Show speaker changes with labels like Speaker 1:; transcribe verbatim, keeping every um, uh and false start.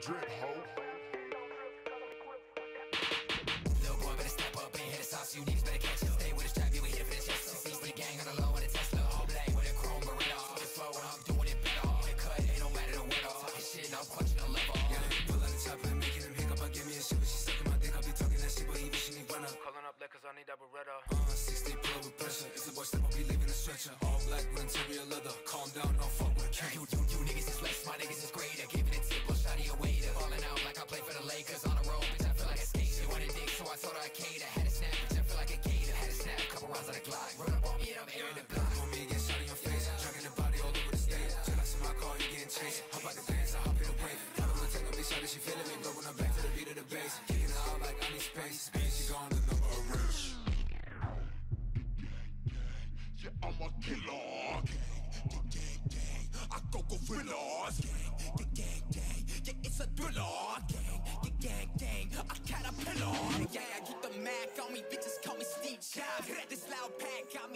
Speaker 1: drip, ho.
Speaker 2: Little boy better step up, ain't hit the sauce, you niggas better catch up. Stay with the strap, you ain't here for the chest. Six with the gang on the low on the Tesla. All black with a chrome Beretta. It's slow and I'm doing it better. All the cut, ain't no matter the weather. Talking shit, no punching no level.
Speaker 3: Yeah, let me pull out the chopper and making them hiccup. I give me a shit when she sucking my dick. I be talking that shit, but even she need run up.
Speaker 4: Calling up Lakers, I need that Beretta.
Speaker 3: Uh, sixty pro with pressure. If the boy step up, he leaving a stretcher. All black with interior leather. Calm down, don't fuck with a king.
Speaker 2: You, you, you niggas is less, my niggas is greater. Giving it tip, or shot of your waiter. Falling out like I play for the Lakers. On the road, bitch, I feel like a skate. She wanted dick, so I told her I cater. Had a snap, bitch, I feel like a gator. Had a snap, couple rounds on the Glock. Run up on me and I'm airing the block.
Speaker 3: On me, get shot in your face. Dragging the body all over the stage. Just like in my car, you getting chased. Hop out the dance, I hop in the brake. Tell her to take a bitch out, she feeling me. But when I'm back to the beat of the bass, kicking her out like I need space. Bitch, she gone to no arrest.
Speaker 1: Yeah, I'm a killer.
Speaker 5: Gang, gang, gang, I go gorillas. Gang, gang, gang, gang, yeah, it's a thriller. Gang, gang, gang, gang, I caterpillar. Yeah, I keep the Mac on me, bitches call me Steve Jobs. This loud pack got me.